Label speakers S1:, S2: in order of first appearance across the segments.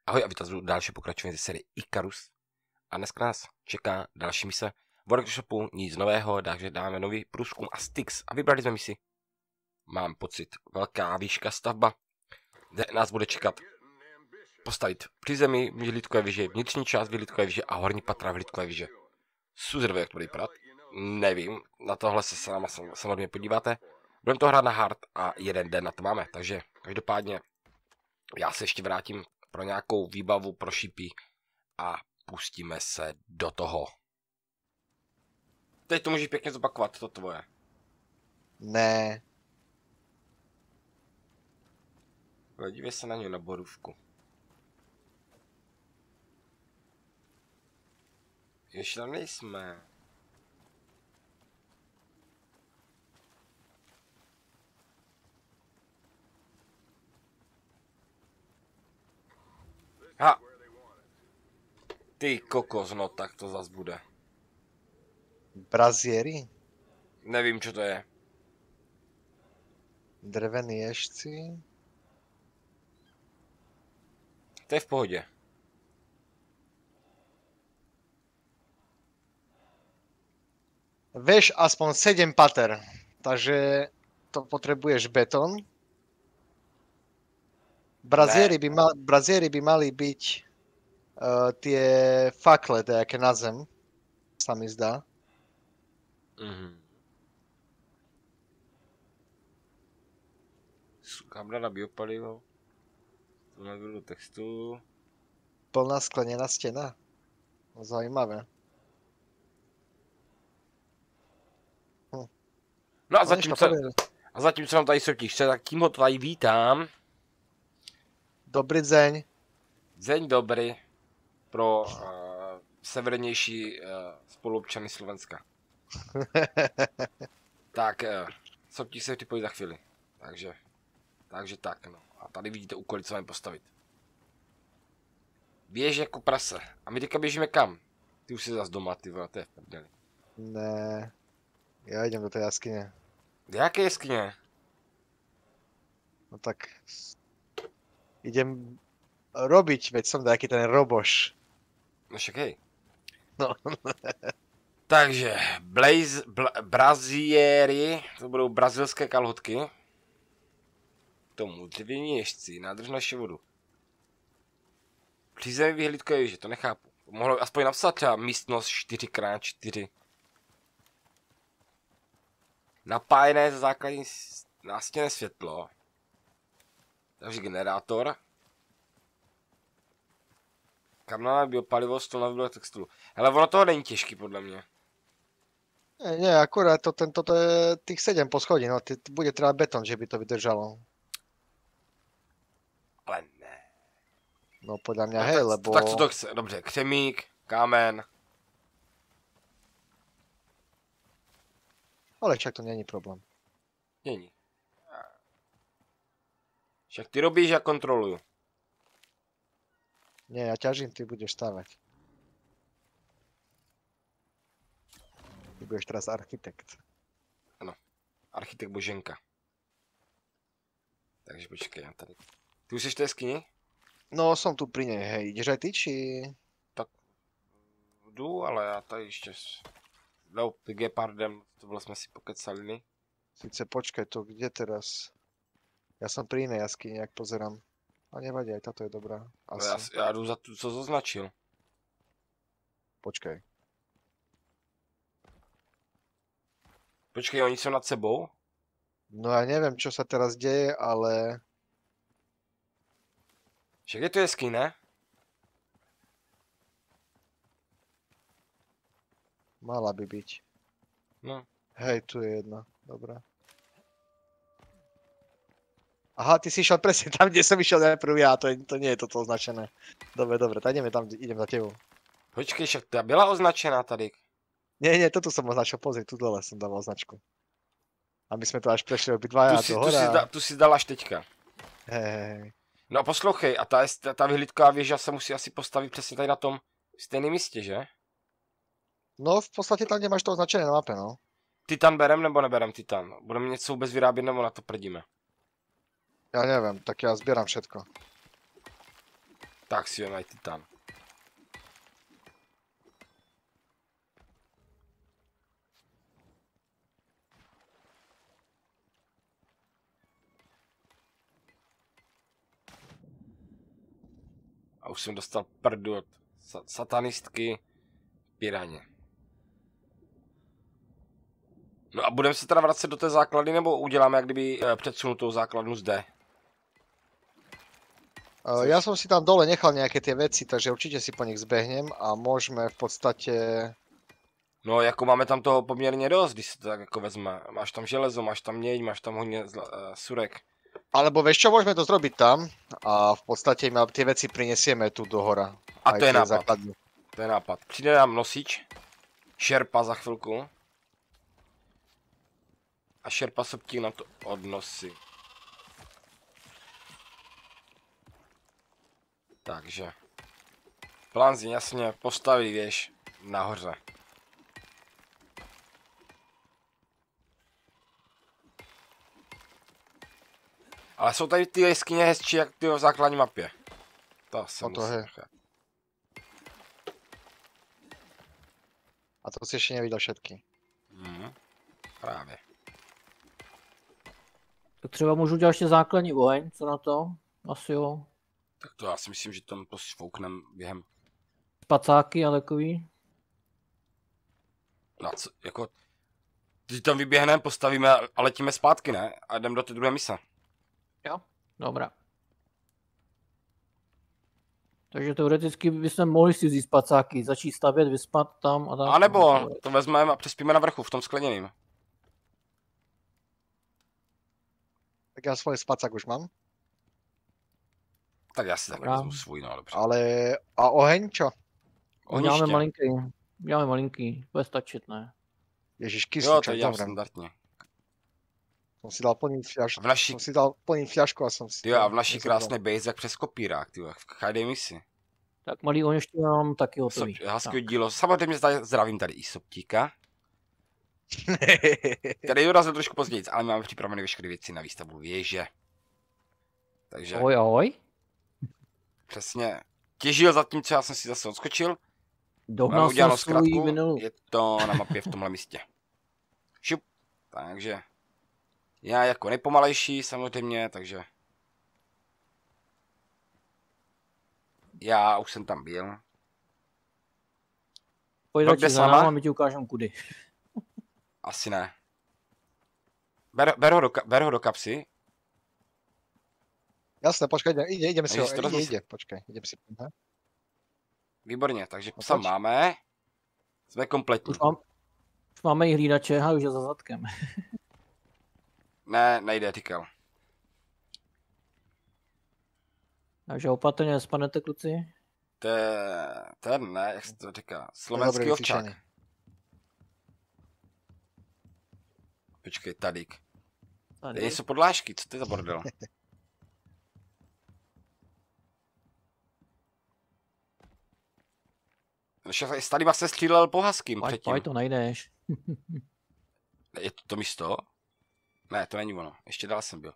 S1: Ahoj a vítám další pokračování ze série Icarus. A dneska nás čeká další mise. V workshopu nic nového, takže dáme nový průzkum a Styx. A vybrali jsme misi. Mám pocit, velká výška stavba, kde nás bude čekat postavit při vyhlídkové věže, vnitřní část vyhlídkové věže a horní patra vyhlídkové věže. Suzerové, jak to bude vypadat? Nevím, na tohle se s náma samozřejmě podíváte. Budeme to hrát na hard a jeden den na to máme, takže každopádně já se ještě vrátím pro nějakou výbavu pro šipy a pustíme se do toho. Teď to můžeš pěkně zopakovat, to tvoje.
S2: Ne.
S1: Dívej se na něj na borůvku. Ještě tam nejsme. Ha! Ty kokos, no tak to zas bude.
S2: Braziery?
S1: Nevím, co to je.
S2: Drevení ježci?
S1: To je v pohodě.
S2: Vieš aspoň 7 pater, takže to potrebuješ betón. Braziery by mali byť tie fakle, nejaké na zem, sa mi zdá.
S1: Kabla na biopalivo. Tu navíru textu.
S2: Plná skleněná stěna. Zajímavé.
S1: No a zatímco nám tady soutěžce, tak tím ho tady vítám.
S2: Dobrý deň.
S1: Deň dobrý pro severnější spoluobčany Slovenska. Tak, soutěž se připojí za chvíli. Takže tak, no. A tady vidíte úkoly, co máme postavit. Běž jako prase. A my teďka běžíme kam? Ty už jsi zas doma, ty vole, to je v prdeli.
S2: Ne, já jdem do té jaskyně.
S1: Jaké jeskyně?
S2: No tak idem robiť, veď som taký ten roboš.
S1: No však hej.
S2: No.
S1: Takže, braziery, to budou brazilské kalhotky. Tomu dřevění ježci, nádrž naši vodu. Přízemí vyhlídkové věže, to nechápu. Mohlo aspoň napsat třeba místnost 4x4. Napájené za základní nástěnné světlo. Takže generátor. Kamna biopalivo, stůl na výběr textilu. Hele, ono toho není těžký, podle mě.
S2: Nie, akurát toto je tých 7 poschodí, no bude treba betón, že by to vydržalo.
S1: Ale ne.
S2: No podľa mňa
S1: No,
S2: hej,
S1: tak,
S2: lebo...
S1: tak co to chce? Dobře, křemík, kámen.
S2: Ale však to není problém.
S1: Není. Však ty robíš, já kontroluju.
S2: Nie, ja ťažím, ty budeš stavať. Ty budeš teraz architekt.
S1: Ano, architekt Boženka. Takže počkej, já tady. Ty už jsi v té jeskyni?
S2: No, som tu pri nej, hej. Ideš aj ty, či...
S1: Tak jdu, ale já tady ještě s Gepardem, to jsme si pokecali.
S2: Sice počkaj, to kde teraz? Ja som pri inej jaskyni, jak pozerám. A nevadí, aj táto je dobrá. Asi.
S1: Já jdu za tu, co zaznačil.
S2: Počkaj.
S1: Počkej, oni jsou nad sebou?
S2: No ja neviem, čo sa teraz deje, ale...
S1: Však je to jeskyň, ne?
S2: Mala by byť.
S1: No.
S2: Hej, tu je jedna. Dobrá. Aha, ty si išiel presne tam, kde som išiel najprv ja, to nie je toto označené. Dobre, tak ideme tam, idem za tebou.
S1: Počkej, však ta byla označená tady.
S2: Nie, toto som označil, pozri, tu dole som dával značku. A my sme to až prešli obidvaja do hora.
S1: Tu si dal až teďka.
S2: Hej.
S1: No poslouchej, a ta vyhlídková věža se musí asi postavit přesně tady na tom stejném místě, že?
S2: No v podstate tam, kde máš to označené na mape, no.
S1: Titan berem nebo neberem titan? Budeme něco vůbec vyrábět nebo na to prdíme?
S2: Ja neviem, tak ja zbieram všetko.
S1: Tak si jdeme titan. A už jsem dostal prdu od satanistky piraně. No a budeme se teda vracet do té základny, nebo uděláme jak kdyby předsunutou základnu zde?
S2: Ja som si tam dole nechal nejaké tie veci, takže určite si po nich zbehnem a môžeme v podstate...
S1: No jako máme tam toho poměrně dost, když se to tak jako vezme. Máš tam železo, máš tam měď, máš tam hodně surek.
S2: Alebo vieš čo, môžeme to zrobiť tam a v podstate ma tie veci prinesieme tu do hora.
S1: A to je nápad.
S2: Základní.
S1: To je nápad. Přijde nám nosič, šerpa za chvilku. A šerpa sobtík nám to odnosí. Takže. Plán zní jasně, postaví věž nahoře. Ale jsou tady ty jeskyně hezčí jak ty v základní mapě. To jsem
S2: je. A to si ještě neviděl všetky.
S1: Právě.
S3: Tak třeba můžu dělat ještě základní oheň, co na to? Asi jo.
S1: Tak to já si myslím, že tam prostě fouknem během.
S3: Spacáky a takový.
S1: No co, jako... Když tam vyběhneme, postavíme a letíme zpátky, ne? A jdem do té druhé mise.
S3: Jo, dobrá. Takže teoreticky bychom mohli si vzít spacáky, začít stavět, vyspat tam a tak.
S1: A nebo to vezmeme a přespíme na vrchu, v tom skleněným.
S2: Tak já svoj spacák už mám.
S1: Tak já si taky vezmu svůj, no dobře.
S2: Ale a oheň čo?
S3: Uděláme malinký, bude stačit, ne?
S2: Ježiš, kyslíček,
S1: jo, to dělám standardně.
S2: Som si dal plný fľašku.
S1: Naší...
S2: Som si dal plný fľašku a som si...
S1: Jo, a v naší krásné base jak přes kopírák, ty v každé misi.
S3: Tak malý ohňoště mám taky hotový.
S1: Hezký dílo. Samozřejmě zdravím tady i Soptíka. Tady dorazil trošku později, ale máme připravené veškeré věci na výstavbu věže. Takže...
S3: Ahoj.
S1: Přesně. Těžil za tím, co já jsem si zase odskočil.
S3: Dohnal jsem svůj minulou.
S1: Je to na mapě v tomhle místě. Šup. Takže... Já jako nejpomalejší samozřejmě, takže... Já už jsem tam byl.
S3: Pojď radši za náma, my ti ukážem kudy.
S1: Asi ne. Ber ho do kapsy.
S2: Jasné, počkej, ideme si ho, ide, počkej, idem si.
S1: Výborně, takže psa máme. Jsme kompletní.
S3: Už máme i hlídače, a už je za zadkem.
S1: Ne, nejde, tykel.
S3: Takže opatrně spadnete, kluci.
S1: Ten ne, jak se to říká, slovenský ovčák. Počkej, tadyk. Tady jsou podlážky, co to je za bordel? Tady se střílel po haským předtím.
S3: Pojď, to najdeš.
S1: Je to místo? Ne, to není ono. Ještě dál jsem byl.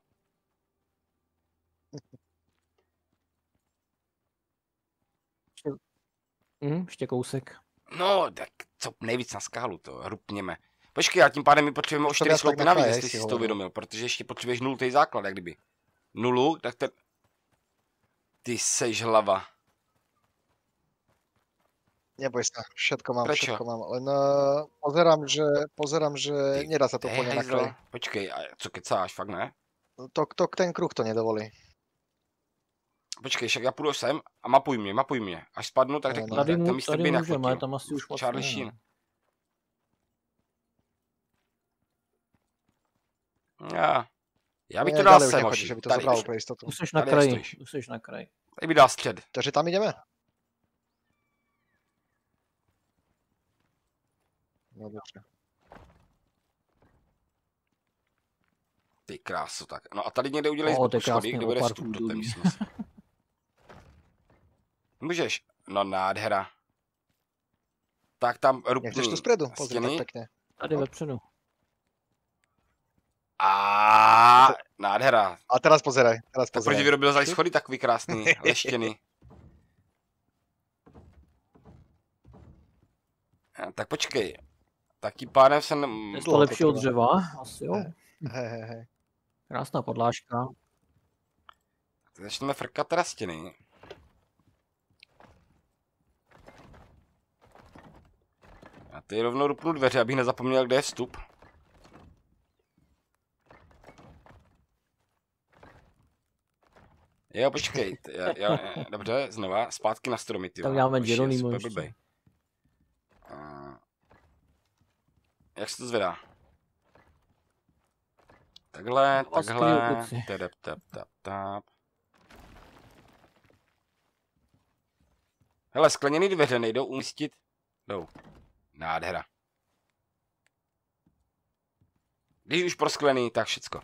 S3: Ještě kousek.
S1: No, tak co nejvíc na skálu to, rupněme. Počkej, a tím pádem my potřebujeme o 4 sloupy navíc, jestli jsi to uvědomil, protože ještě potřebuješ nultý základ, jak kdyby. Nulu, tak ten... Ty seš hlava.
S2: Neboj sa, všetko mám,
S1: Prečo?
S2: všetko mám, len pozerám, že nedá sa to úplne na kraj.
S1: Počkej, a co kecáš, fakt ne?
S2: Ten kruh to nedovolí.
S1: Počkej, však já půjdu sem a mapuj mě. Až spadnu, tak řekni,
S3: tady
S1: můžeme,
S3: tam asi už
S1: Charlie Sheen. Já bych to dal sem,
S2: že by to zabralo pro jistotu.
S3: Useš na kraji.
S1: Tady by dal střed.
S2: Takže tam ideme? No dobře.
S1: Ty krásu, tak. No a tady někde udělej schody, kde bude vstup do té místnosti. Můžeš. No nádhera. Tak tam rupni
S2: nechceš tu spredu? Pozri, tak pekne.
S3: Tady vepředu.
S1: Nádhera.
S2: A teraz pozeraj.
S1: Tak proč vyrobil za schody takový krásný, leštěný. Tak počkej. Tak tím pádem se...
S3: Je to lepší od dřeva? Asi jo.
S2: Hej.
S3: Krásná podlážka.
S1: Začneme frkat teda stěny. A ty rovnou rupnu dveře, abych nezapomněl, kde je vstup. Jo, počkej, dobře, znova, zpátky na stromy, ty.
S3: Tak dáme Geronimo ještě.
S1: Blbej. Jak se to zvedá? Takhle. Tap. Hele, skleněný dveře nejdou umístit. Jdou. Nádhera. Když už prosklený, tak všecko.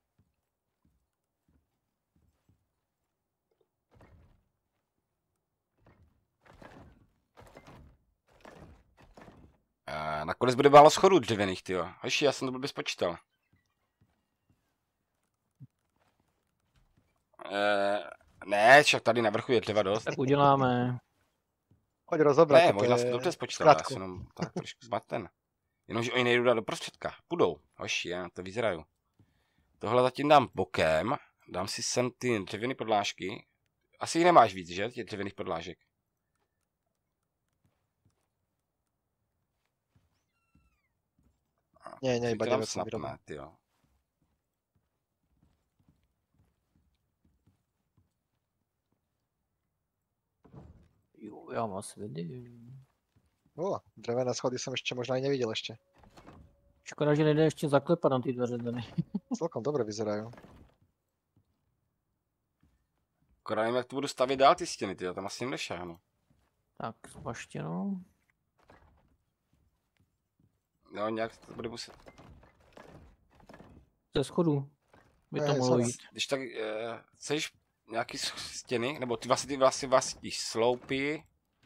S1: Nakonec bude málo schodů dřevěných, tyjo. Hoši, já jsem to blbě spočítal. Ne, však tady na vrchu je dřeva dost.
S3: Tak uděláme.
S2: Pojď rozobrat.
S1: Ne, možná jsem to dobře spočítal, já jsem jenom tak trošku zmaten. Jenomže oni nejdou dát do prostředka. Půjdou. Hoši, já to vyzeraju. Tohle zatím dám bokem. Dám si sem ty dřevěné podlážky. Asi jich nemáš víc, že? Těch dřevěných podlážek.
S2: Ne, iba 9 som vyrobil.
S3: Jo, já vás vidím.
S2: Drevené schody som ešte možno aj nevidel ešte.
S3: Škoda, že nejde ještě zaklepat na ty dveře tady.
S2: Celkom dobre vyzerajú.
S1: Akorát nevím, jak to budu stavět dál ty stěny, tyjo, tam asi nešáhnu.
S3: Tak, zvažtě no.
S1: No, nějak to bude muset.
S3: Ze schodu by to mohlo jít.
S1: Když tak chceš nějaký stěny, nebo ty vlastní sloupy.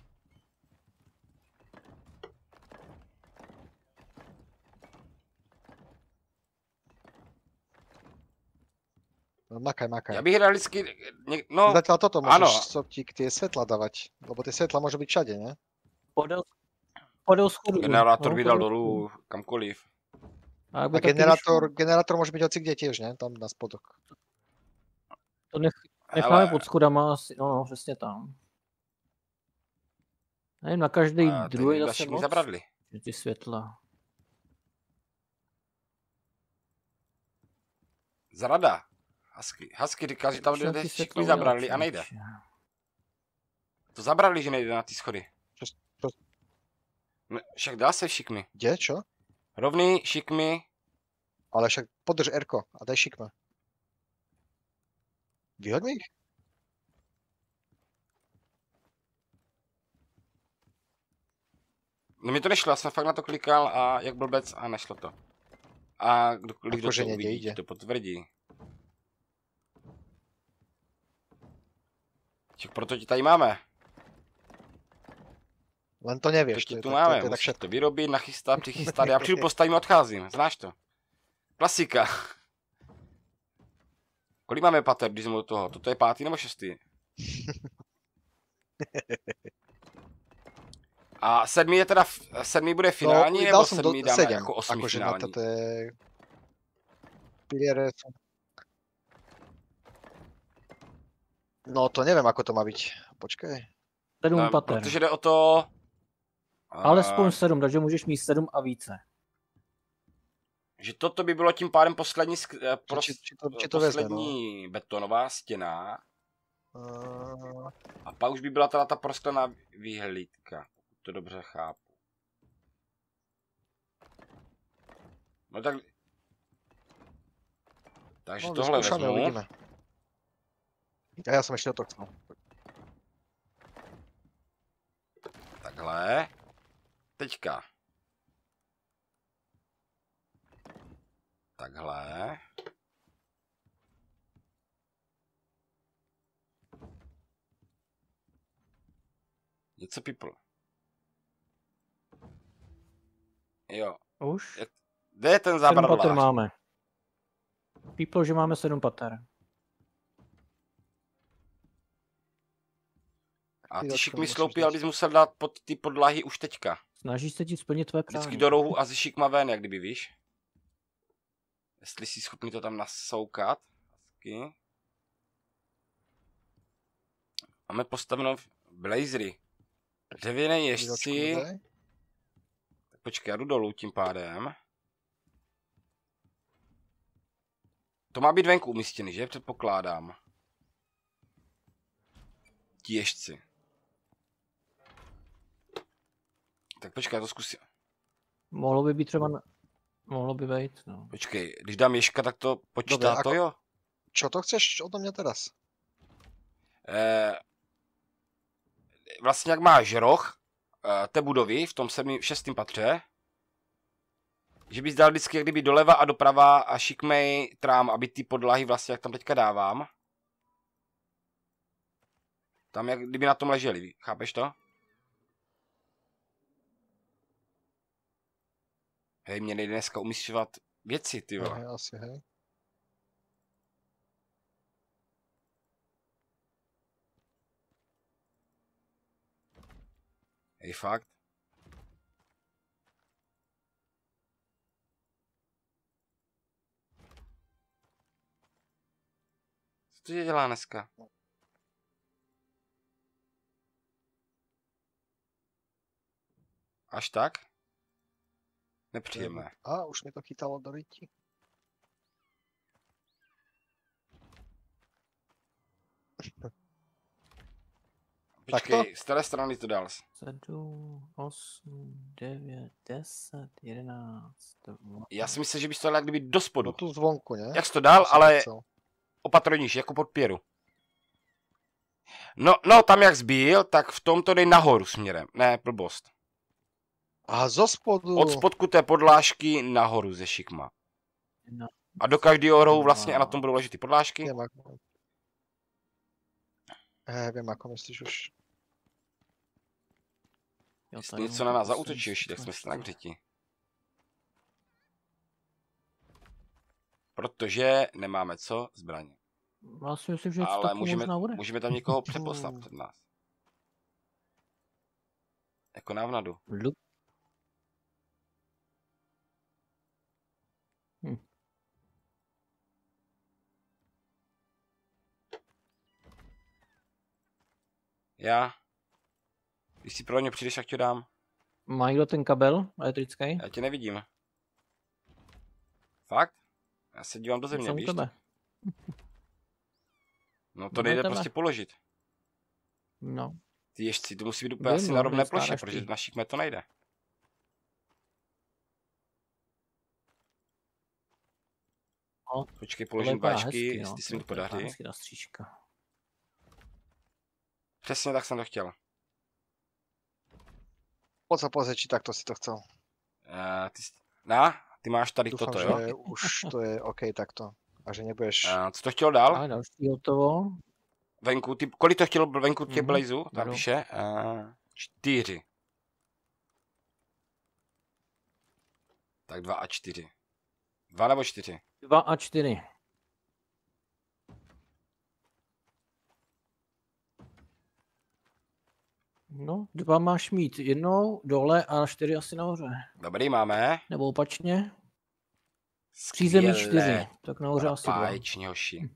S2: No, makaj.
S1: Já bych realisticky, no,
S2: zatiaľ toto môžeš
S1: ano.
S2: Soptík tie svetla dávať, lebo tie svetla môžu byť všade, ne?
S3: Podél schodu.
S1: Generátor by dal dolů kamkoliv.
S2: A generátor môže byť hoci kde tiež, ne? Tam na spodok.
S3: To necháme pod schodama asi, no, přesně tam. Nevím, na každý druhý zase moc.
S1: Zabradli.
S3: Ty světla.
S1: Zrada. Husky říká, že tam jde všichni zabradli a nejde. To zabradli, že nejde na ty schody. Však dá se šikmy.
S2: Kde, čo?
S1: Rovný, šikmy.
S2: Ale však podrž Rko a daj šikme. Vyhoď mi ich.
S1: No mi to nešlo, já jsem fakt na to klikal a jak blbec a nešlo to. A kdokoliv do toho uvidí, to potvrdí. Však proto ti tady máme.
S2: Len to nevieš.
S1: To tu máme, musíš to vyrobit, nachystat, přichystat, já přijdu, postavím a odcházím, znáš to. Klasika. Kolik máme pater, když jsme do toho? Toto je 5. nebo 6? A 7 je teda, 7 bude finální, nebo 7 dáme
S2: 7,
S1: jako 8
S2: akože
S1: finální?
S2: Na toto je... Piliere som... No to neviem, ako to má byť. Počkej.
S3: 7 pater.
S1: Protože jde o to...
S3: Alespoň 7, takže můžeš mít 7 a více.
S1: Že toto by bylo tím pádem poslední,
S2: poslední
S1: vezme, betonová stěna. A pak už by byla teda ta prosklená výhlídka, pokud to dobře chápu. No tak... Takže tohle vezmu.
S2: Uvidíme. A já jsem ještě to chcel.
S1: Takhle. Teďka. Takhle. Něco pipl. Jo.
S3: Už?
S1: Kde je ten
S3: 7
S1: zábradlář?
S3: pater máme. Píplo, že máme 7 pater.
S1: A ty šikmy sloupy, ale bys musel dát pod ty podlahy už teďka.
S3: Snažíš se ti splnit tvé
S1: Vždycky
S3: přání.
S1: do rohu a ze šikma ven, jak kdyby, víš. Jestli jsi schopný to tam nasoukat. Hezky. Máme postaveno blazery. Dřevěné ježci. Tak počkej, já jdu dolů tím pádem. To má být venku umístěný, že? Předpokládám. Ti ježci. Tak počkej, já to zkusím.
S3: Mohlo by být třeba... Mohlo by být, no.
S1: Počkej, když dám ježka, tak to počítá.
S2: Dobre,
S1: to, jo?
S2: Čo to chceš odo mňa teraz?
S1: Vlastně jak máš roh té budovy v tom 6. patře, že bys dal vždycky jak kdyby doleva a doprava a šikmej trám, aby ty podlahy vlastně, jak tam teďka dávám, tam jak kdyby na tom leželi, chápeš to? Hej, mě nejde dneska umísťovat věci, ty vole.
S2: Asi, hej.
S1: Hej, fakt. Co to dělá dneska? Až tak? Nepříjemné.
S2: A, už mi to chytalo do ryti.
S1: Počkej, z té strany to dal.
S3: 7, 8, 9, 10, 11, 12.
S1: Já si myslím, že bys to dal jak kdyby do spodu.
S2: No tu zvonku, ne?
S1: Jak jsi to dal,
S2: To som
S1: ale
S2: chcel.
S1: opatrníš, jako pod pěru. No, tam jak zbíl, tak v tom to dej nahoru směrem. Ne, blbost.
S2: A zo spodu.
S1: Od spodku té podlážky nahoru ze šikma.
S3: No.
S1: A do každého rohu vlastně a na tom budou ležet ty podlážky.
S2: Viem, ako... Viem, ako myslíš už.
S3: Jo,
S1: Jestli
S3: tady
S1: něco
S3: mám
S1: na nás
S3: to
S1: zaútočí ještě, tak jsme
S3: prostě.
S1: se na hřeti. Protože nemáme co zbraně.
S3: Já si myslím, že
S1: Ale
S3: to možná bude.
S1: můžeme tam někoho přeposlat před nás. Jako návnadu.
S3: Lup.
S1: Já. Když si pro ně přijdeš, jak ti dám.
S3: Má někdo ten kabel elektrický?
S1: Já tě nevidím. Fakt? Já se dívám do země,
S3: Jsem u
S1: víš?
S3: tebe.
S1: No to
S3: No,
S1: nejde
S3: tebe.
S1: prostě položit.
S3: No.
S1: Ty ježci, to musí být úplně
S3: Vím,
S1: asi
S3: no,
S1: na rovné
S3: je
S1: ploše,
S3: skládačky.
S1: protože na šikme to nejde.
S3: No,
S1: Počkej,
S3: to
S1: položím
S3: vypadá
S1: báčky,
S3: hezky,
S1: jestli se mi to
S3: vypadá
S1: podaří.
S3: hezky ta stříčka.
S1: Přesně tak jsem to chtěl.
S2: Poď sa pozrieť, či takto si to chcel.
S1: Ty máš tady
S2: Dúfam,
S1: toto,
S2: že
S1: jo?
S2: už to je OK takto. A že nebudeš...
S1: Co to chtěl dál?
S3: A další hotovo.
S1: Venku, kolik to chtělo venku těch
S3: Mhm,
S1: blazů? Tam
S3: beru.
S1: píše? 4. Tak 2 a 4. 2 nebo 4?
S3: 2 a 4. No, 2 máš mít jednou dole a 4 asi nahoře.
S1: Dobrý, máme.
S3: Nebo opačně. Přízemí 4.
S1: Skvělé.
S3: Tak nahoře asi 2.
S1: Páječně, hoši.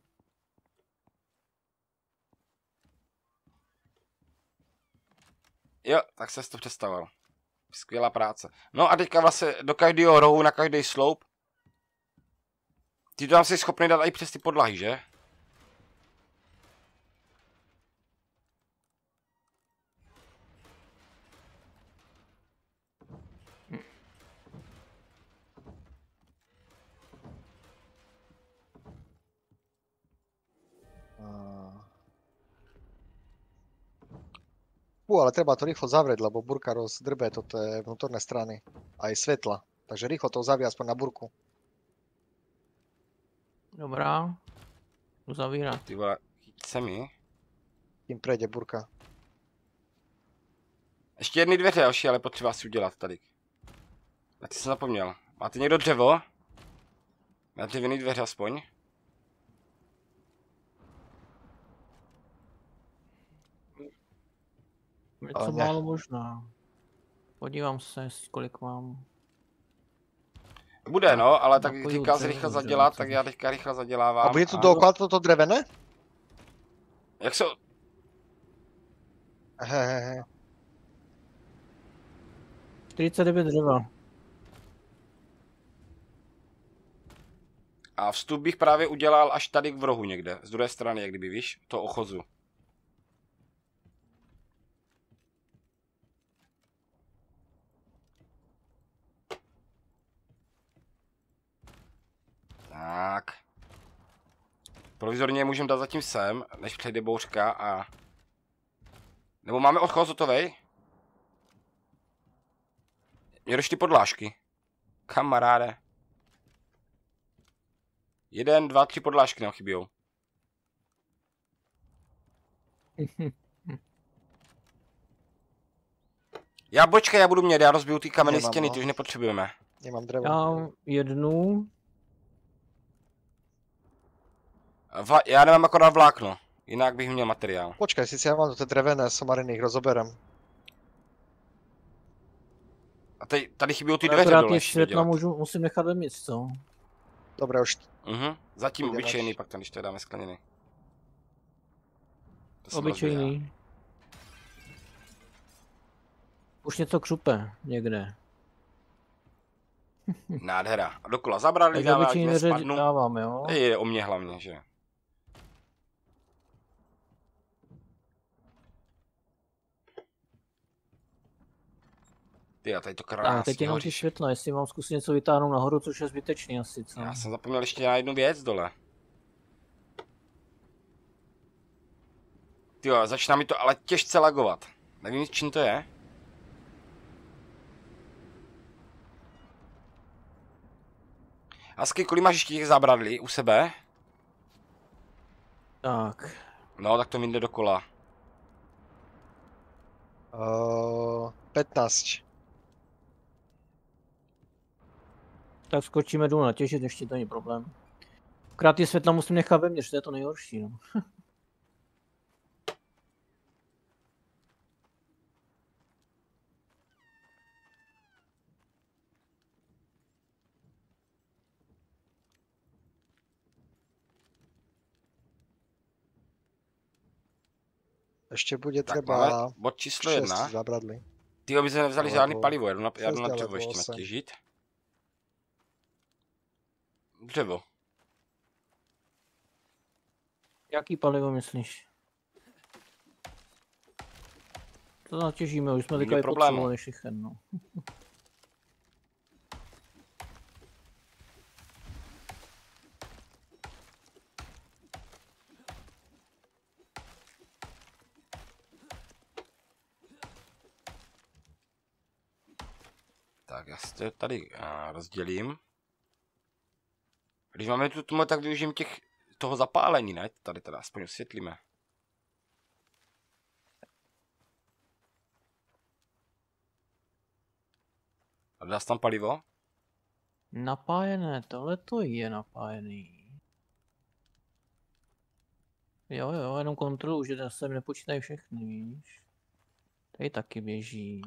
S1: Jo, tak se to představoval. Skvělá práce. No a teďka vlastně do každého rohu, na každý sloup. Ty to tam jsi schopný dát i přes ty podlahy, že?
S2: Ale treba to rýchlo zavrieť, lebo burka rozdrbe toto vnútorné strany. Aj svetla. Takže rýchlo to uzavrie aspoň na burku.
S3: Dobrá. Uzavírat.
S1: Ty vole, chyť se mi.
S2: Kým prejde burka.
S1: Ještě jedny dveře, hoši, ale potřeba si udělat tady. Já ty jsem zapomněl. Máte někdo dřevo? Na dřevěný dveře aspoň?
S3: Něco
S2: ne.
S3: málo možná. Podívám se, kolik mám.
S1: Bude, no, ale tak
S3: Napoju
S1: říkal jsi
S3: dřevo,
S1: rychle
S3: dřevo,
S1: zadělat,
S3: co
S1: tak já
S3: bych-
S1: teďka rychle
S2: A
S1: zadělávám.
S2: bude tu dookola toto drevené?
S1: Jak se...
S2: Hehehe.
S3: 49 dřeva.
S1: A vstup bych právě udělal až tady v rohu někde, z druhé strany, jak kdyby, víš, to ochozu. Tak. Provizorně můžeme dát zatím sem, než přejde bouřka a... Nebo máme ochoz hotovej? Mě došly podlážky. Kamaráde. 1, 2, 3 podlážky nám chybějou. Já budu mít, já rozbiju ty kamenné
S2: Nemám,
S1: stěny,
S2: no.
S1: ty už nepotřebujeme.
S2: Nemám drevo.
S3: Já mám jednu.
S1: Já nemám akorát vlákno, jinak bych měl materiál.
S2: Počkaj, sice ja mám tu drevené somariny, ich rozoberem.
S1: A tady chybějí ty dveře
S3: Akorát
S1: dole.
S3: ty
S1: ještě
S3: světla
S1: dodělat.
S3: musím nechat vevnitř, co?
S2: Dobre, už
S1: Zatím
S2: Půjdeme.
S1: obyčejný, pak tam když to dáme skleněný. To jsem
S3: Obyčejný. Už něco křupe někde.
S1: rozbíjel. Nádhera. A dokola zabrali,
S3: Takže
S1: dáme, ať
S3: obyčejný dveře
S1: nespadnu.
S3: dávám, jo?
S1: Je o mě hlavně, že? Ty a tady to
S3: A
S1: krásně
S3: teď jenom ty
S1: hoříš.
S3: světla, jestli mám zkusit něco vytáhnout nahoru, což je zbytečný asi, co?
S1: Já jsem zapomněl ještě na jednu věc dole. Tyjo, začíná mi to ale těžce lagovat. Nevím, čím to je. Asky, kolik máš ještě těch zábradlí u sebe?
S3: Tak,
S1: No, tak to mi jde dokola.
S2: 15.
S3: tak skočíme dolů natěžit, ještě to není problém. Akorát ty světla musím nechat vevnitř, to je to nejhorší, no.
S2: Ešte bude
S1: Tak
S2: treba
S1: máme bod číslo
S2: 6
S1: 1.
S2: zábradlí.
S1: Ty by jsme nevzali
S2: Alebo
S1: žádný palivo, já jdu na
S2: šest
S1: dřevo
S2: alebo
S1: ještě
S2: 8.
S1: natěžit. Dřevo.
S3: Jaký palivo myslíš? To natěžíme, už jsme
S1: Není
S3: teďka
S1: problému.
S3: vypotřebovali všechen, no.
S1: Tak já si to tady rozdělím. Když máme tu tmu, tak využijeme toho zapálení, ne? Tady teda aspoň osvětlíme. A dá se tam palivo?
S3: Napájené, tohle to je napájený. Jo, jenom kontrolu, že se mi nepočítají všechny, víš. Tady taky běží.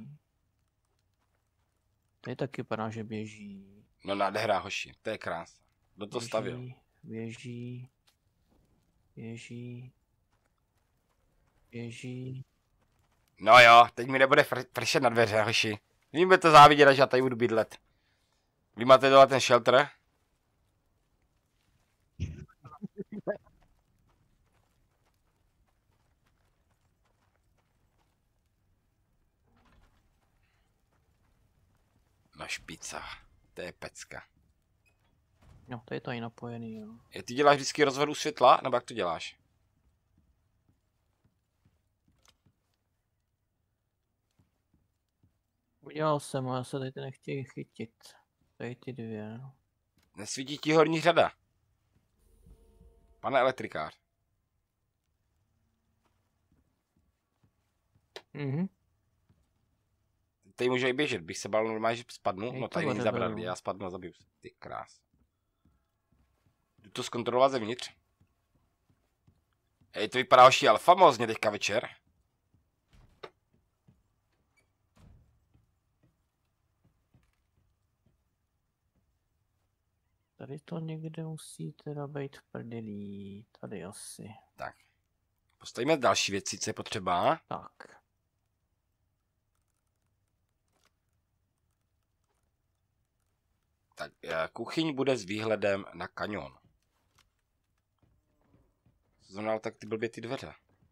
S3: Tady taky vypadá, že běží.
S1: No nádhera, hoši, to je krásné. Kdo to stavil?
S3: Běží. Běží. Běží.
S1: No jo, teď mi nebude fršet na dveře, hoši. Vy budete závidět, že já tady budu bydlet. Vy máte dole ten shelter? No špica, to je pecka.
S3: No, to je to i napojený, jo.
S1: Ty děláš vždycky rozvod u světla, nebo jak to děláš?
S3: Udělal jsem, ale se tady ty nechtějí chytit. Tady ty dvě.
S1: Nesvítí ti horní řada. Pane elektrikář.
S3: Mhm.
S1: Tady může i běžet, bych se bál normálně, že spadnu.
S3: Hej,
S1: No tady
S3: to
S1: není
S3: neberu.
S1: zabradlí, já spadnu a zabiju se. Ty krás. Jdu to zkontrolovat zevnitř. Hej, to vypadá hoši, ale famózně teďka večer.
S3: tady to někde musí teda být v prdelí. Tady asi.
S1: Tak. Postavíme další věci, co je potřeba.
S3: Tak.
S1: Tak, kuchyň bude s výhledem na kanion. Co znamená tak ty blbě ty dveře?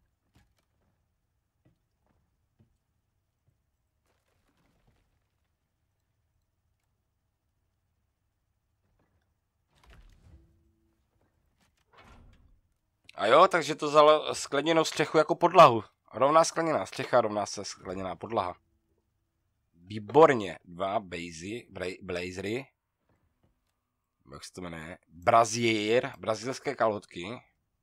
S1: A jo, takže to vzalo skleněnou střechu jako podlahu. Rovná skleněná střecha, rovná se skleněná podlaha. Výborně. 2 blazery. Jak se to jmenuje? Brazier. Brazilské kalhotky.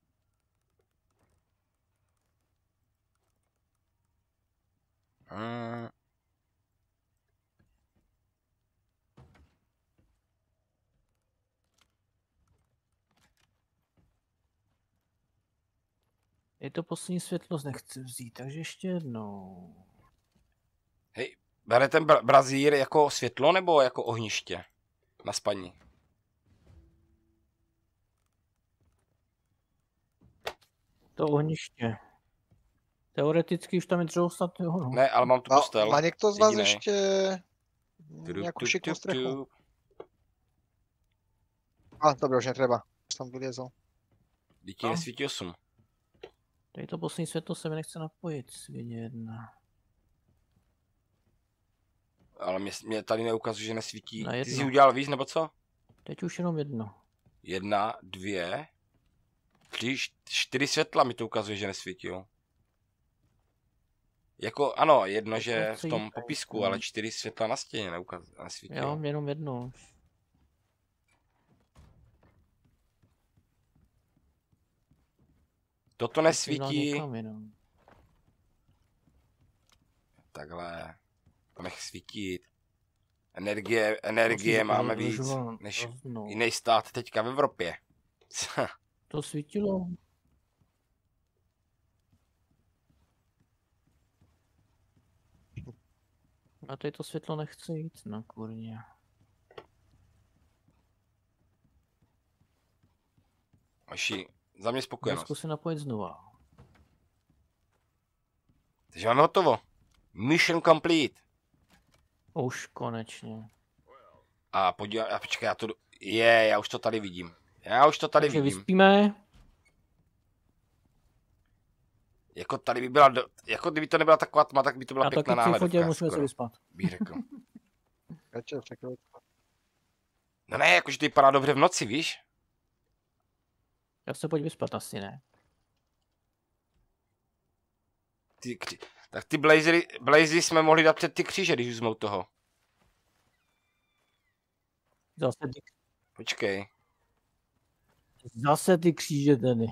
S3: Je to poslední světlost nechci vzít, takže ještě jednou.
S1: Hej, bere ten brazír jako světlo nebo jako ohniště na spaní?
S3: To ohniště. Teoreticky už tam je dřevo jo, no.
S1: Ne, ale mám tu postel.
S2: Má někdo z vás
S1: Jedinej.
S2: ještě nějakou šikovnou střechu? Dobré, už netreba. Už tam vyliezol.
S1: Dítě nesvítí 8.
S3: Tady to poslední světlo se mi nechce napojit, svině jedna.
S1: Ale mě tady neukazuje, že nesvítí.
S3: Na
S1: Ty
S3: jedno.
S1: jsi udělal víc, nebo co?
S3: Teď už jenom jedno.
S1: 1, 2, 3, 4 světla mi to ukazuje, že nesvítí, jo. Jako, ano, jedno, že v tom popisku, ale 4 světla na stěně nesvítí.
S3: Já mám jenom jedno už.
S1: Toto nesvítí.
S3: Někam jenom.
S1: Takhle. To nech svítit. Energie máme víc než jiný stát teďka v Evropě.
S3: To svítilo. A tady to světlo nechce jít, no kurně.
S1: Oši, za mě spokojenost.
S3: Zkusím napojit znova.
S1: Takže máme hotovo. Mission complete.
S3: Už konečně.
S1: A podívej, počkej, já už to tady vidím.
S3: Takže vyspíme.
S1: Jako tady by byla, jako kdyby to nebyla taková tma, tak by to byla pěkná náhledovka.
S3: Musíme se vyspat.
S1: Bych řekl. No ne, jakože to vypadá dobře v noci, víš?
S3: Já se pojď vyspat, asi ne.
S1: Tak ty blazery jsme mohli dát před ty kříže, když už jsme u toho. Počkej.
S3: Zase ty kříže tady.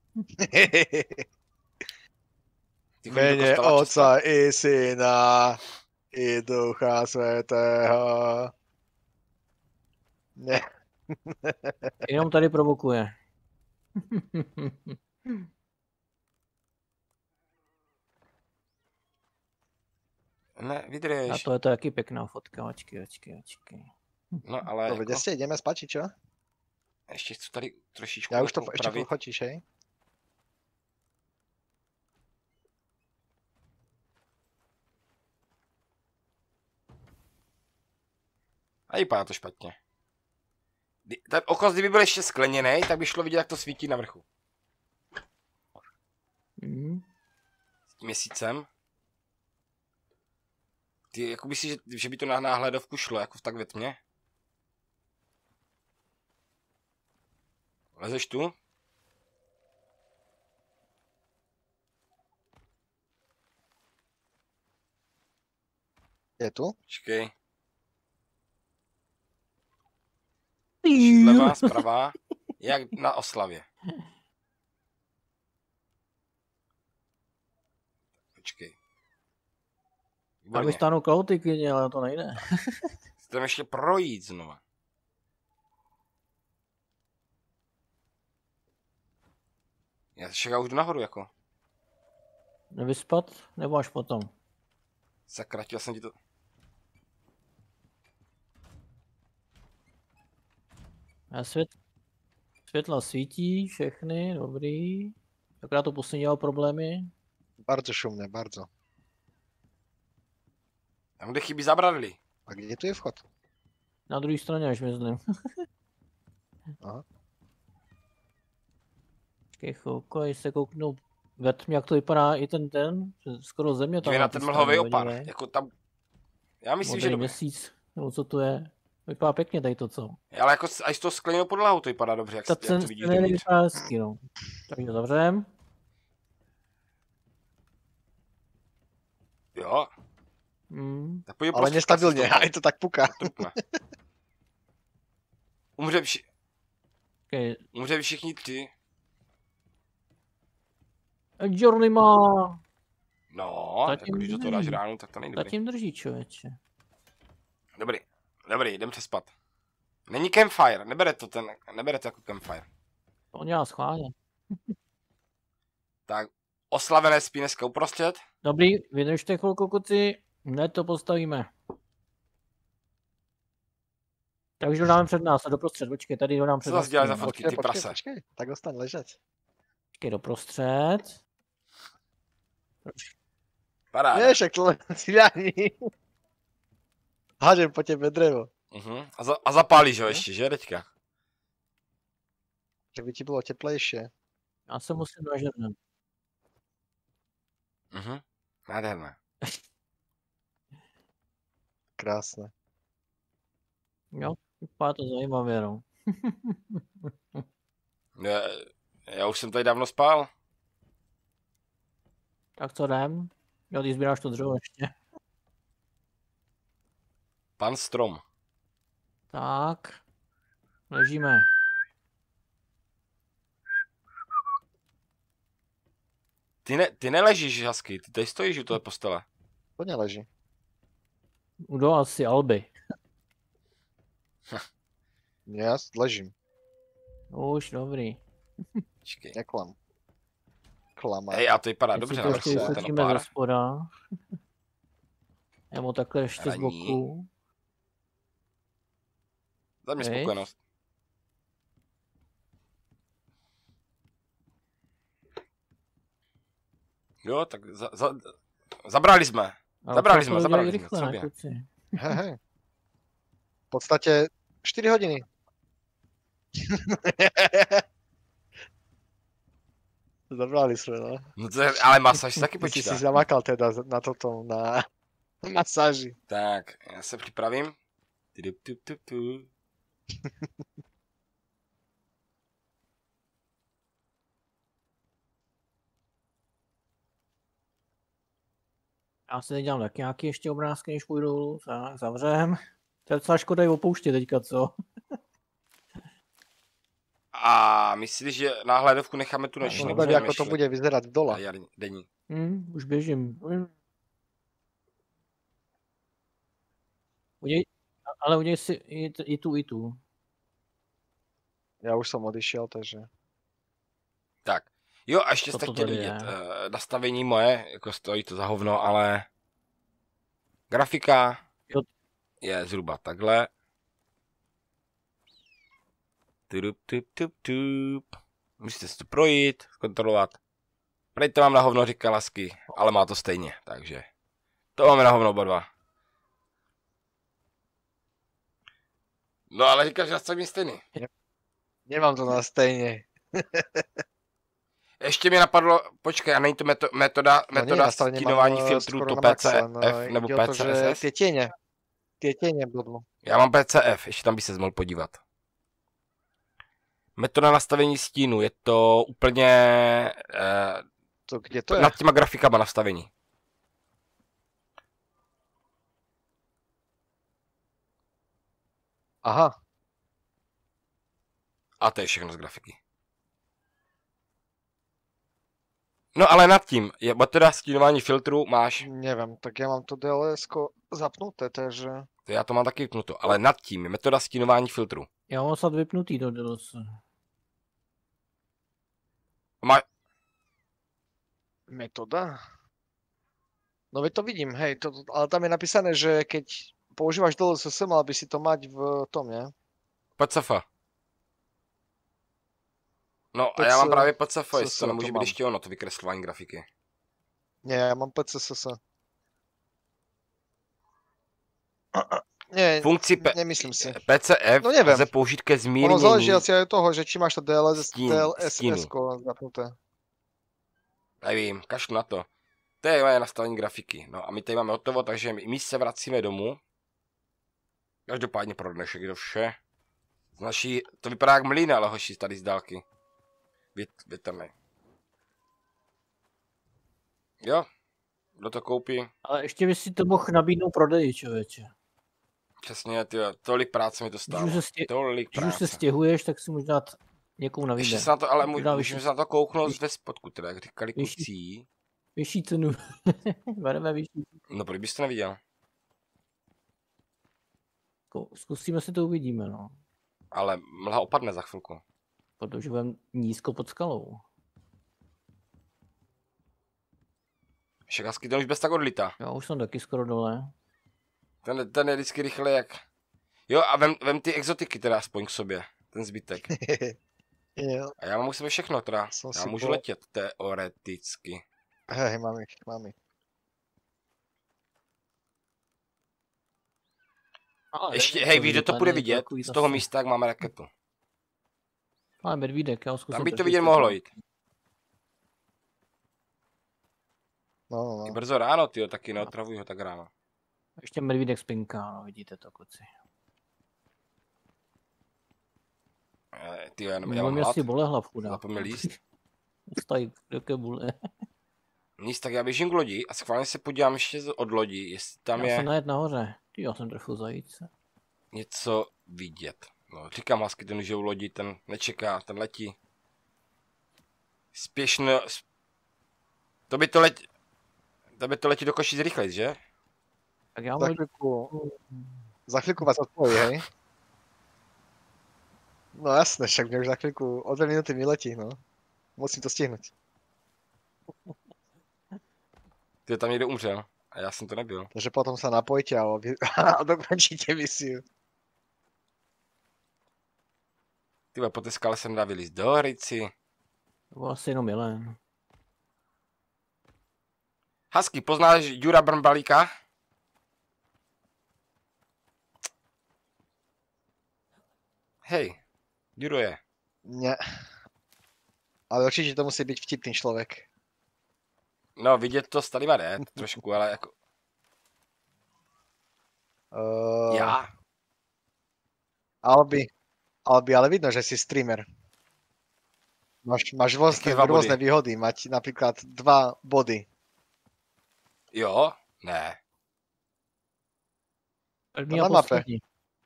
S2: Jméně Otce i Syna i Ducha Svatého. Ne.
S3: Jenom tady provokuje.
S1: Ne, vydrž.
S3: A to je to taky pěkná fotka, očky.
S1: No ale
S2: Dobre,
S1: jako...
S2: si jdeme spát, či čo?
S1: Ještě chci tady trošičku
S2: Já už to
S1: upravit.
S2: ještě chotíš, hej?
S1: A vypadá to špatně. Ten okaz, kdyby byl ještě skleněný, tak by šlo vidět, jak to svítí na vrchu. S tím měsícem. Ty, jako myslíš, že by to na náhledovku šlo, jako tak ve tmě? Lezeš tu?
S2: Je tu?
S1: Počkej. Zleva, zprava. Jak na oslavě. Počkej.
S3: Tak by stánou klautyky, ale to nejde.
S1: Chci tam ještě projít znova. Já však už jdu nahoru, jako.
S3: Nevyspat, nebo až potom?
S1: Sakra, chtěl jsem ti to...
S3: A světla svítí, všechny, dobrý. Akorát to poslední dělalo problémy.
S2: Bardzo šumné, bardzo.
S1: Tam, kde chybí zabradlí.
S2: A kde tu je vchod?
S3: Na druhé straně, až myslím.
S2: Aha.
S3: Počkej chvilku, až se kouknu ve tmě, jak to vypadá i ten, skoro země tam.
S1: Dívej na
S3: té
S1: ten
S3: straně,
S1: mlhový opar.
S3: vidíte?
S1: Jako tam... Já myslím, že
S3: Modrý
S1: dobře.
S3: měsíc, nebo co to je. Vypadá pěkně tady to, co?
S1: Ale jako až s tou skleněnou podlahou to vypadá dobře, jak
S3: Ta
S1: to vidíš
S3: scéna
S1: dovnitř.
S3: vypadá hezky, no. Takže zavřem.
S1: Jo, tak pojď
S2: Ale nestabilně, a je to tak puká.
S3: Okay.
S1: Umře všichni 3.
S3: Journey má.
S1: No,
S3: Zatím
S1: jako když do toho dáš
S3: není.
S1: ránu, tak to není dobrý.
S3: Zatím drží, člověče.
S1: Dobrý, jdem přespat. Není campfire, nebere to jako campfire.
S3: To on dělá schválně.
S1: Tak, oslavené spí dneska uprostřed.
S3: Dobrý, vydržte chvilku, kuci. Hned to postavíme. Takže ho dáme před nás a doprostřed, počkej, tady ho dám před
S1: Co
S3: nás.
S1: zase děláš za fotky, ty prase?
S2: Počkej, tak ostaň ležet.
S3: Počkej, doprostřed.
S1: Paráda.
S2: Nie, však to len cíľaní. Hážem po tebe drevo.
S1: A zapálíš ho ještě, že teďka?
S2: Že by ti bylo teplejšie.
S3: Já se musím nažernem.
S1: Nádherné.
S2: Krásne.
S3: Jo, vypadá to zajímavě, no.
S1: Já už jsem tady dávno spál.
S3: Tak co jdem? Jo, ty sbíráš to dřevo ještě.
S1: Pan Strom.
S3: Tak. Ležíme.
S1: Ty neležíš, Hasky, ty tady stojíš u té postele.
S2: To neleží.
S3: Kdo asi Alby?
S2: Ja ležím.
S3: Už, dobrý.
S1: Počkej.
S2: Neklam. Klama.
S1: Hej, a to vypadá
S3: Teď
S1: dobře,
S3: si to
S1: ale
S3: ještě
S1: ten
S3: vyfočíme
S1: opár.
S3: ze spoda. Nebo takhle ještě z
S1: Hraní.
S3: boku.
S1: Za mě
S3: Hej.
S1: spokojenost. Jo, tak zabrali jsme.
S3: Ale
S1: Zabrali
S3: to
S1: jsme,
S3: udělají
S1: zabrali jsme,
S3: rychle,
S1: co
S3: ne,
S1: by?
S3: kluci?
S2: Hej. V podstate 4 hodiny. Zabrali sme, no.
S1: No to je, ale masáž si taky
S2: Ty si
S1: počítá.
S2: si zamakal teda na toto, na masáži.
S1: Tak, já se připravím. Tudup.
S3: Já si teď dělám tak nějaký ještě obrázky, než půjdu dolů. Tak, zavřem. To je docela škoda i opouštět teďka, co?
S1: A myslíš, že na hledovku necháme tu noční?
S3: No,
S1: nebo
S2: Neviem,
S1: budeme
S2: ako to
S1: ještě
S2: bude vyzerať dole.
S1: denní?
S3: Už běžím. Uděj si i tu.
S2: Ja už som odišiel, takže...
S1: Tak. Jo, a ještě
S3: Co
S1: jste
S3: to
S1: chtěli
S3: tady je?
S1: vidět nastavení moje, jako stojí to za hovno, ale grafika
S3: Jo.
S1: je zhruba takhle. Tup. Musíte si to projít, zkontrolovat. Prej to mám na hovno, říká Lasky, ale má to stejně, takže to máme na hovno oba dva. No ale říkáš, že nastavení stejný.
S2: Nemám to na stejne.
S1: Ještě mi napadlo, počkej, a není to metoda stínování filtrů, to PCF nebo PCSS?
S2: Tie tiene blbnú.
S1: Já mám PCF, ještě tam by se mohl podívat. Metoda nastavení stínu, je to úplně
S2: To kde to je?
S1: nad těma grafikama nastavení.
S2: Aha,
S1: A to je všechno z grafiky. No ale nad tím, je metoda stínování filtru máš,
S2: neviem, tak ja mám to DLS-ko zapnuté, takže...
S1: to já to mám taky vypnuto, ale nad tím je metoda stínování filtru.
S3: Já mám snad vypnutý do DLS.
S2: Metoda? No veď to vidím, hej, ale tam je napísané, že keď používaš DLSS, mal by si to mať v tom, nie?
S1: PCF. No a já mám právě PCFS,
S2: PCSS,
S1: to nemůže
S2: to
S1: být
S2: mám.
S1: ještě ono, to vykreslování grafiky.
S2: Nie, ja mám PCSS. Nie,
S1: Funkci
S2: nemyslím si.
S1: PCF
S2: No neviem.
S1: lze použít ke
S2: Ono
S1: zmírnění
S2: záleží asi aj od toho, že či máš to
S1: stínu.
S2: DLSS zapnuté.
S1: Nevím, kašlu na to. To je moje nastavení grafiky. No a my tady máme hotovo, takže my se vracíme domů. Každopádně pro dnešek je to vše. To vypadá jak mlýn, ale hoši tady z dálky. Větrný. Jo, kdo to koupí?
S3: Ale ještě by si to mohl nabídnout prodeji, člověče.
S1: Přesně, tyjo, tolik práce mi to stálo. Tolik
S3: Když už se
S1: práce.
S3: stěhuješ, tak si můžeš dát někomu na
S1: Ještě
S3: výběr.
S1: se na to, ale
S3: Dá
S1: můžeme se na to kouknout ve spodku, teda, jak říkali
S3: Vyšší.
S1: kluci.
S3: Vyšší cenu. Bereme vyšší.
S1: No, proč bys to neviděl?
S3: Zkusíme si to, uvidíme, no.
S1: Ale mlha opadne za chvilku.
S3: Protože budeme nízko pod skalou.
S1: Šekasky, ten už bez tak odlítá.
S3: Já už jsem taky skoro dole.
S1: Ten je vždycky rychle jak... Jo, a vem ty exotiky teda aspoň k sobě. Ten zbytek.
S2: Jo.
S1: A já mám u sebe všechno teda.
S2: Jsem
S1: Já
S2: si
S1: můžu
S2: po-
S1: letět, teoreticky.
S2: Hej, mám ich.
S3: Ale
S1: Ještě,
S3: nevím,
S1: hej,
S3: to
S1: víš, kde to
S3: vypadá
S1: bude
S3: jako
S1: vidět?
S3: takový
S1: Z toho
S3: zase.
S1: místa, jak máme raketu.
S3: Ale medvídek, já ho zkusím.
S1: Tam by to
S3: taky
S1: vidět
S3: zkusit.
S1: mohlo jít.
S2: No.
S1: I brzo ráno, tyjo, taky neotravuj ho tak ráno.
S3: Ještě medvídek spinká, no, vidíte to, kluci.
S1: Tyjo, já mám
S3: Mluvím,
S1: hlad.
S3: jestli bolehlav, chudá.
S1: Zapomněl jíst.
S3: Stají jaké bule.
S1: Nic, tak já běžím k lodi a schválně se podívám ještě od lodi, jestli tam
S3: Já
S1: je
S3: jsem najet nahoře. Ty, já jsem trefil zajíce.
S1: něco vidět. No, říkám hlasky, ten už je u lodi, ten nečeká, ten letí. Spěšně... To by to letí do Košic rychleji, že?
S3: Tak já
S2: Za
S3: můžu...
S2: Za chvíľku vás odpojí, hej? No jasné, však mne už za chvíľku o 2 minúty mi letí, no. Musím to stihnúť.
S1: Ty tam někdo umřel a já jsem to nebyl.
S2: Takže potom sa napojte a dokončíte misiu.
S1: Ty po té skale jsem dal vylíst do horici.
S3: To byl asi jenom jelen.
S1: Husky, poznáš Jura Brnbalíka? Hej, Juro je.
S2: Nie. Ale určite to musí byť vtipný človek.
S1: No, vidět to s tady jde trošku, ale jako... Já?
S2: Albi, ale vidno, že si streamer. Máš
S1: Jaké dva
S2: rôzne
S1: body?
S2: výhody. Mať napríklad 2 body.
S1: Jo? Ne.
S3: První
S2: To
S3: a
S2: na mape.
S3: poslední.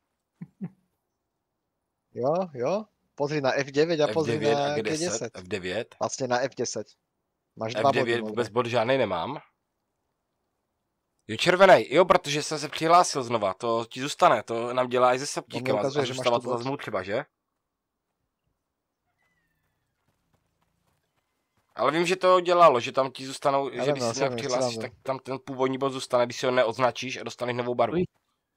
S2: Jo. Pozri na F9 a pozri
S1: F9
S2: na
S1: a G10.
S2: G10.
S1: F9.
S2: Vlastne na F10. Máš 2 body.
S1: F9 vůbec bod žádnej nemám. Jo, červený, jo, protože jsem se přihlásil znova, to ti zůstane, to nám dělá i se septíkem a
S2: ukazuje, že máš
S1: zůstává
S2: tu
S1: to
S2: bod.
S1: zazmu třeba, že? Ale vím, že to dělalo, že tam ti zůstanou,
S2: Já
S1: že
S2: vím,
S1: když
S2: já
S1: se nějak
S2: vím,
S1: přihlásíš,
S2: srandu.
S1: tak tam ten původní bod zůstane, když si ho neoznačíš a dostaneš novou barvu.
S3: Uj.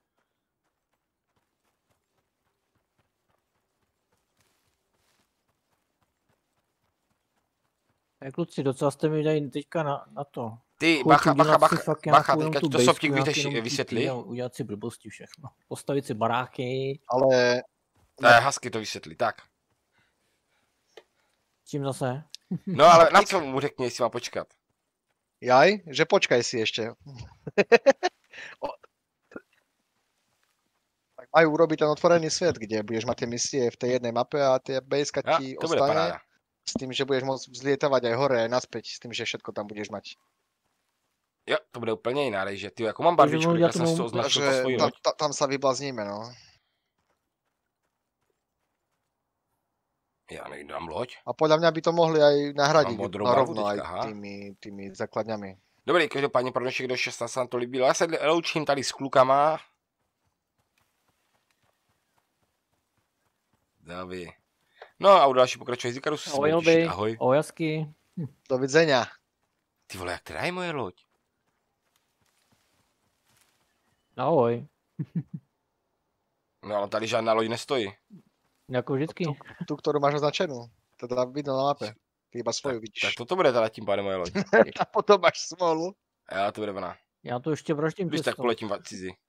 S3: Kluci, docela jste mi dali teďka na to.
S1: Ty,
S3: Chuť
S1: bacha,
S3: udělat
S1: bacha,
S3: si fakt
S1: bacha,
S3: nějakou jenom
S1: teďka
S3: tu
S1: ti to
S3: bejsku,
S1: Soptík
S3: nějaký jenom
S1: vysvětlí.
S3: TP a udělat si blbosti všechno. Postavit si baráky.
S2: Ale
S1: Husky to vysvětlí, tak.
S3: Čím zase?
S1: No ale na co mu řekni, jestli má počkat?
S2: jaj, že počkaj si ešte. Tak majú urobiť ten otvorený svet, kde budeš mať tie misie v tej jednej mape a tie bejska
S1: Ja,
S2: ti
S1: to bude
S2: ostane.
S1: paráda.
S2: S tým, že budeš môcť vzlietavať aj hore, aj naspäť, s tým, že všetko tam budeš mať.
S1: Jo, to bude úplně jiná, že ty jako mám
S3: Takže
S1: barvičku,
S3: budu
S1: já
S3: dělat
S1: jsem si to
S3: novou-
S1: označil
S2: Takže
S1: po svoji
S2: tam,
S1: loď.
S2: tam sa vyblazníme, no.
S1: Já nevím, dám loď.
S2: A podľa mňa by to mohli aj nahradiť
S1: Mám modrou barvu
S2: rovno aj
S1: teďka, aha.
S2: tými základňami.
S1: Dobrý, každopádně pro dnešek do 16 se nám to líbilo. Já se loučím tady s klukama. Davy. No a u další pokračuje z Ikarus.
S3: Ahoj, Elby.
S1: Ahoj.
S3: O jasky.
S2: Dovidenia.
S1: Ty vole, jak teda je moje loď?
S3: Ahoj.
S1: No ale tady žádná loď nestojí.
S3: Jako vždycky.
S2: Tu, ktorú máš označenú. to tam vidno na mape. Ty iba svoju
S1: Tak
S2: vidíš.
S1: toto bude teda tím pádem moje loď.
S2: A potom máš smolu.
S1: A já to bude ona.
S3: Já to ještě vraždím
S1: Když tak
S3: těsto.
S1: poletím v cizi.